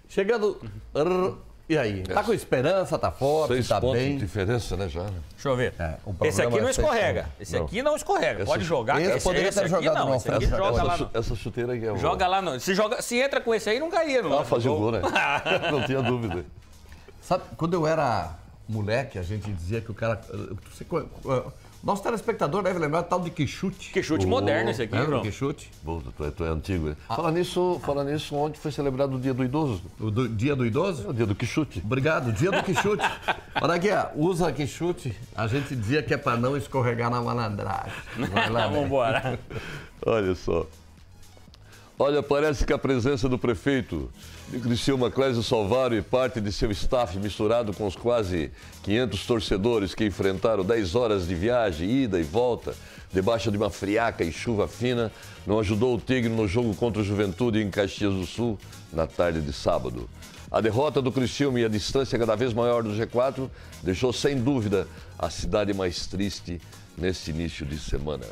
Chegando... E aí? Tá com esperança, tá forte, 6 tá pontos bem? de diferença, né, já? Deixa eu ver. o Esse aqui problema não é escorrega. seis Esse aqui não escorrega. Pode jogar. Esse poderia ter aqui jogado não. no Esse aqui Alfredo. joga lá no... Essa chuteira aqui é Joga lá no... Se entra com esse aí, não caía. Não fazia o gol, né? Não tinha dúvida. Sabe, quando eu era moleque, a gente dizia que o cara... Nosso telespectador deve lembrar tal de Quixote. Quixote moderno esse aqui, Lembra o Bruno. Quixote? Bom, tu é antigo. Fala nisso, ontem foi celebrado o Dia do Idoso. Dia do idoso? É o Dia do Quixote. Obrigado, dia do Quixote. Olha aqui, usa Quixote. A gente dizia que é para não escorregar na malandragem. Vai lá, Vamos embora. Olha só. Olha, parece que a presença do prefeito de Criciúma, Clésio Salvaro, e parte de seu staff, misturado com os quase 500 torcedores que enfrentaram 10 horas de viagem, ida e volta, debaixo de uma friaca e chuva fina, não ajudou o Tigre no jogo contra o Juventude em Caxias do Sul, na tarde de sábado. A derrota do Criciúma e a distância cada vez maior do G4 deixou, sem dúvida, a cidade mais triste neste início de semana.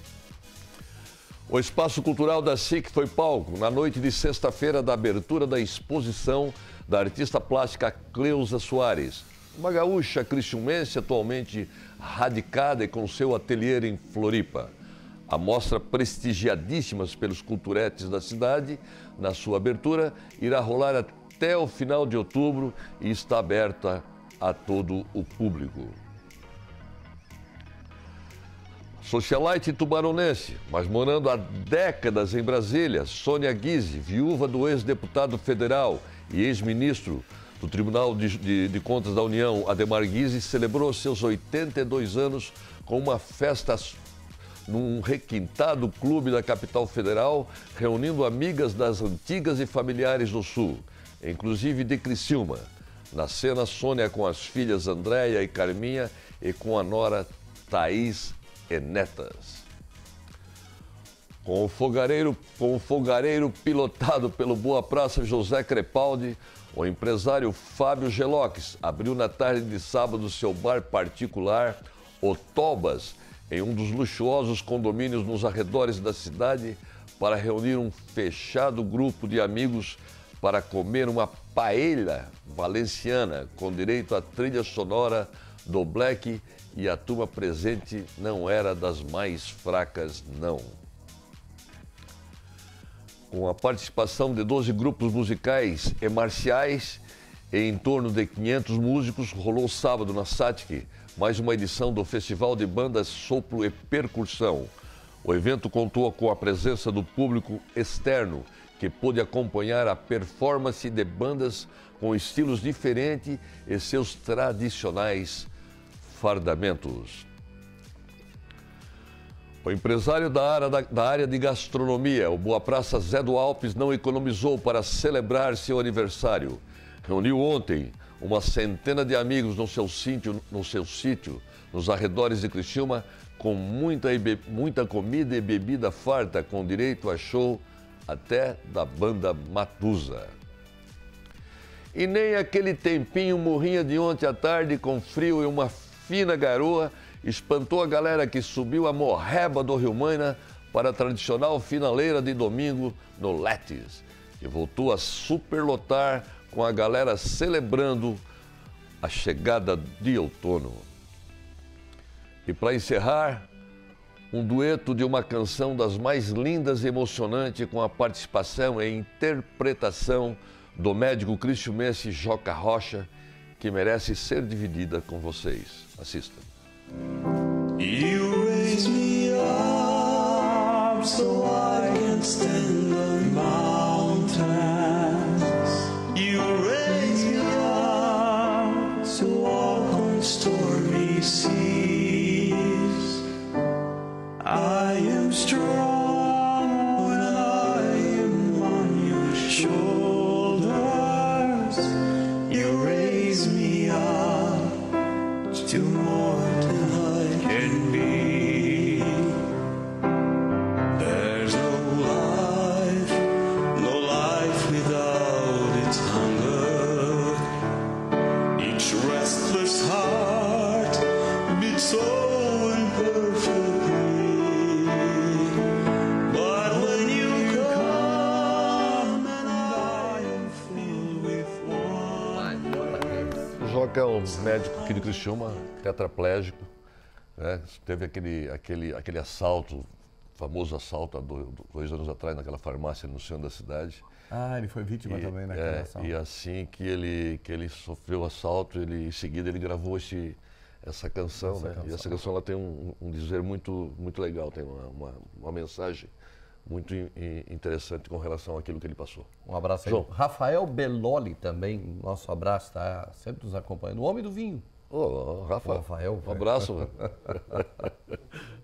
O Espaço Cultural da SIC foi palco, na noite de sexta-feira, da abertura da exposição da artista plástica Cleusa Soares, uma gaúcha criciumense atualmente radicada e com seu ateliê em Floripa. A mostra, prestigiadíssima pelos culturetes da cidade, na sua abertura, irá rolar até o final de outubro e está aberta a todo o público. Socialite tubaronense, mas morando há décadas em Brasília, Sônia Guise, viúva do ex-deputado federal e ex-ministro do Tribunal de Contas da União, Ademar Guise, celebrou seus 82 anos com uma festa num requintado clube da capital federal, reunindo amigas das antigas e familiares do Sul, inclusive de Criciúma. Na cena, Sônia com as filhas Andréia e Carminha e com a nora Thaís e netas. Com o fogareiro pilotado pelo Boa Praça José Crepaldi, o empresário Fábio Gelox abriu na tarde de sábado seu bar particular, o Tobas, em um dos luxuosos condomínios nos arredores da cidade, para reunir um fechado grupo de amigos para comer uma paella valenciana com direito à trilha sonora do Black, e a turma presente não era das mais fracas, não. Com a participação de 12 grupos musicais e marciais e em torno de 500 músicos, rolou sábado na SATIC mais uma edição do Festival de Bandas Sopro e Percussão. O evento contou com a presença do público externo, que pôde acompanhar a performance de bandas com estilos diferentes e seus tradicionais fardamentos. O empresário da área de gastronomia, o Boa Praça Zé do Alpes, não economizou para celebrar seu aniversário. Reuniu ontem uma centena de amigos no seu sítio, nos arredores de Criciúma, com muita comida e bebida farta, com direito a show até da banda Matusa. E nem aquele tempinho morrinha de ontem à tarde, com frio e uma fina garoa, espantou a galera que subiu a morreba do Rio Maina para a tradicional finaleira de domingo no Letes, que voltou a superlotar com a galera celebrando a chegada de outono. E para encerrar, um dueto de uma canção das mais lindas e emocionantes, com a participação e interpretação do médico criciumense Joca Rocha, que merece ser dividida com vocês. Assista. You raise me up so I can stand the mountains. You raise me up to walk on stormy seas. I am strong when I am on your shoulders. You raise me up to more than I can be. There's no life Joca é um médico aqui de Criciúma, tetraplégico, né? Teve aquele assalto, famoso assalto há 2 anos atrás, naquela farmácia no centro da cidade. Ah, ele foi vítima também naquela ação. E assim que ele sofreu o assalto, em seguida ele gravou essa canção, né? E essa canção ela tem um dizer muito legal, tem uma mensagem muito interessante com relação àquilo que ele passou. Um abraço aí. João. Rafael Belloli também, nosso abraço, tá sempre nos acompanhando. O homem do vinho. Ô, Rafa, Rafael. um abraço. Velho.